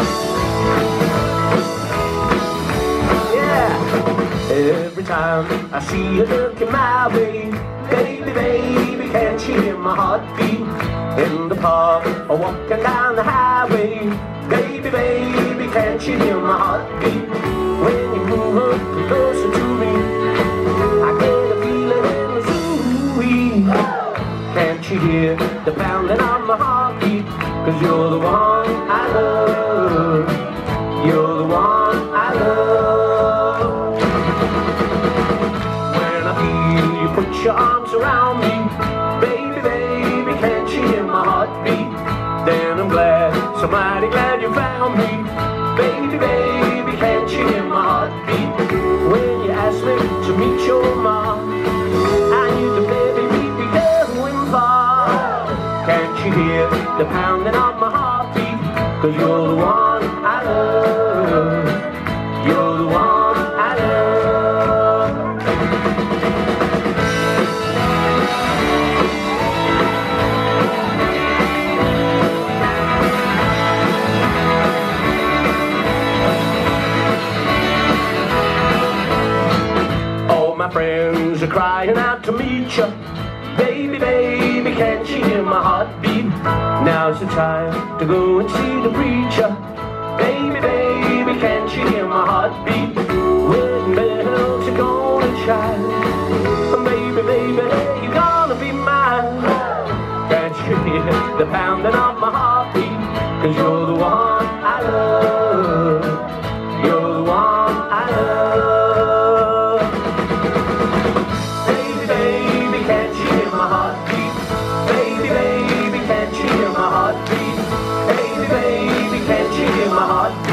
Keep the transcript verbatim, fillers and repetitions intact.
Every time I see you looking my way, baby, baby, can't you hear my heartbeat? In the park or walking down the highway, baby, baby, can't you hear my heartbeat? When you move up closer to me, I get a feeling in the zoo. Can't you hear the pounding of my heartbeat? 'Cause you're the one I love. You're the one I love. Put your arms around me, baby, baby, can't you hear my heartbeat? Then I'm glad, so mighty glad you found me, baby, baby, can't you hear my heartbeat? When you asked me to meet your mom, I knew the baby we'd be going far. Can't you hear the pounding of my heartbeat? 'Cause you're the one I love. You're the one I love. My friends are crying out to meet you, baby, baby, can't you hear my heartbeat? Now's the time to go and see the preacher, baby, baby, can't you hear my heartbeat? When bells are gonna chime, baby, baby, you're gonna be mine. Can't you hear the pounding of my heartbeat? 'Cause you're the one I love. You're the one I love. Baby, baby, can't you hear my heartbeat?